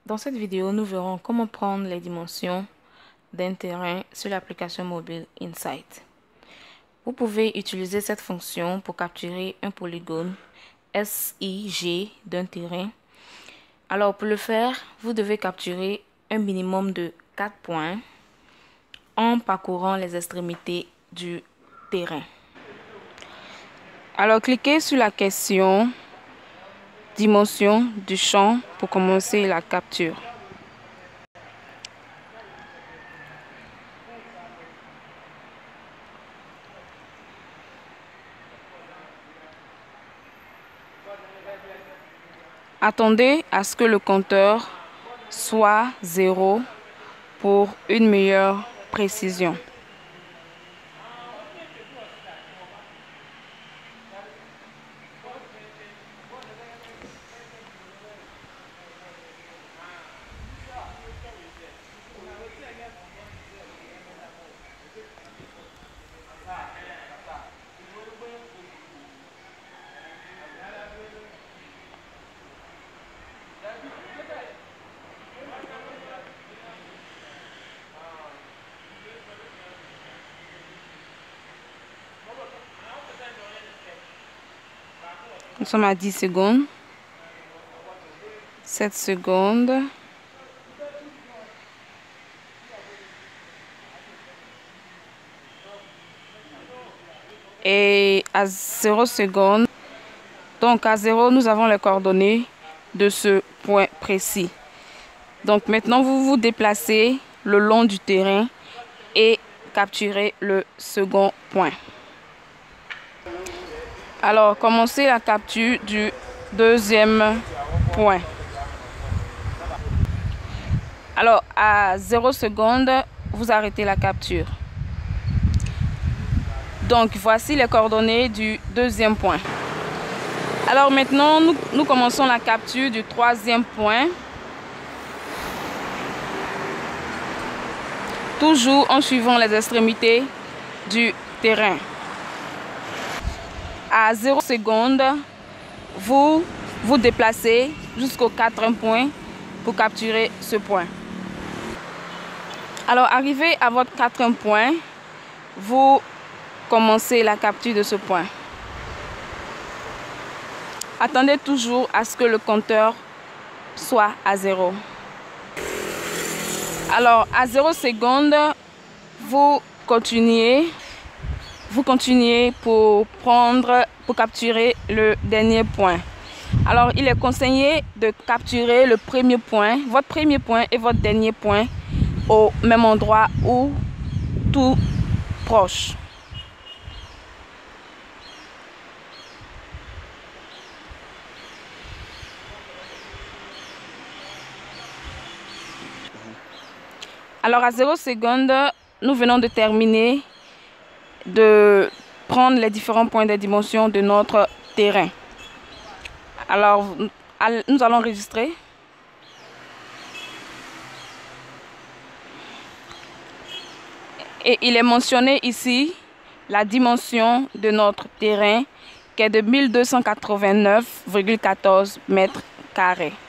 Dans cette vidéo, nous verrons comment prendre les dimensions d'un terrain sur l'application mobile Insight. Vous pouvez utiliser cette fonction pour capturer un polygone SIG d'un terrain. Alors pour le faire, vous devez capturer un minimum de 4 points en parcourant les extrémités du terrain. Alors cliquez sur la question dimension du champ pour commencer la capture. Attendez à ce que le compteur soit 0 pour une meilleure précision. Nous sommes à 10 secondes, 7 secondes, et à 0 secondes. Donc à 0, nous avons les coordonnées de ce point précis. Donc maintenant, vous vous déplacez le long du terrain et capturez le second point. Alors, commencez la capture du deuxième point. Alors, à 0 secondes, vous arrêtez la capture. Donc, voici les coordonnées du deuxième point. Alors maintenant, nous commençons la capture du troisième point. Toujours en suivant les extrémités du terrain. À 0 secondes, vous vous déplacez jusqu'au quatrième point pour capturer ce point. Alors, arrivé à votre quatrième point, vous commencez la capture de ce point. Attendez toujours à ce que le compteur soit à 0. Alors, à 0 secondes, vous continuez pour capturer le dernier point. Alors, il est conseillé de capturer le premier point, votre premier point et votre dernier point au même endroit ou tout proche. Alors, à 0 secondes, nous venons de terminer de prendre les différents points des dimensions de notre terrain. Alors, nous allons enregistrer. Et il est mentionné ici la dimension de notre terrain qui est de 1289,14 mètres carrés.